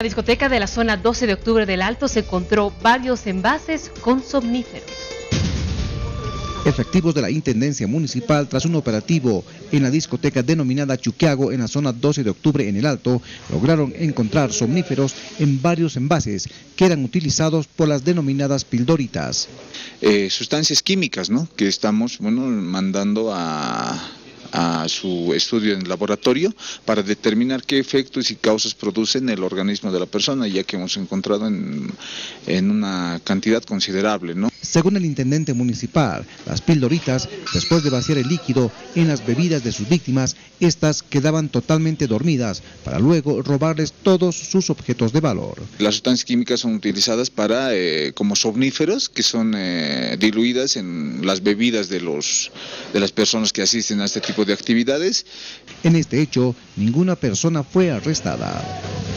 En la discoteca de la zona 12 de octubre del Alto se encontró varios envases con somníferos. Efectivos de la Intendencia Municipal, tras un operativo en la discoteca denominada Chuquiago en la zona 12 de octubre en el Alto, lograron encontrar somníferos en varios envases que eran utilizados por las denominadas pildoritas. Sustancias químicas, ¿no?, que estamos mandando a su estudio en el laboratorio para determinar qué efectos y causas producen el organismo de la persona, ya que hemos encontrado en una cantidad considerable, ¿no? Según el intendente municipal, las pildoritas, después de vaciar el líquido en las bebidas de sus víctimas, estas quedaban totalmente dormidas para luego robarles todos sus objetos de valor. Las sustancias químicas son utilizadas para como somníferos, que son diluidas en las bebidas de las personas que asisten a este tipo de actividades. En este hecho, ninguna persona fue arrestada.